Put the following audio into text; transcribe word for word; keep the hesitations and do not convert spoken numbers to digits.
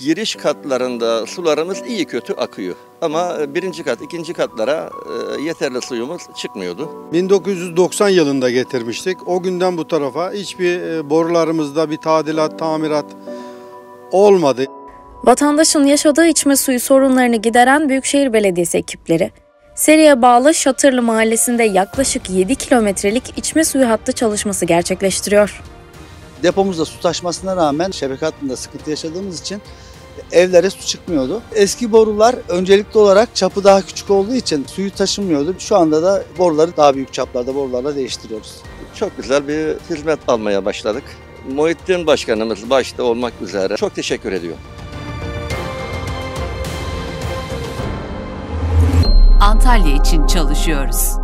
Giriş katlarında sularımız iyi kötü akıyor. Ama birinci kat, ikinci katlara yeterli suyumuz çıkmıyordu. bin dokuz yüz doksan yılında getirmiştik. O günden bu tarafa hiçbir borularımızda bir tadilat, tamirat olmadı. Vatandaşın yaşadığı içme suyu sorunlarını gideren Büyükşehir Belediyesi ekipleri, Seri'ye bağlı Şatırlı Mahallesi'nde yaklaşık yedi kilometrelik içme suyu hattı çalışması gerçekleştiriyor. Depomuzda su taşmasına rağmen şebeke hattında sıkıntı yaşadığımız için evlere su çıkmıyordu. Eski borular öncelikli olarak çapı daha küçük olduğu için suyu taşımıyordu. Şu anda da boruları daha büyük çaplarda borularla değiştiriyoruz. Çok güzel bir hizmet almaya başladık. Muhittin Başkanımız başta olmak üzere çok teşekkür ediyorum. Antalya için çalışıyoruz.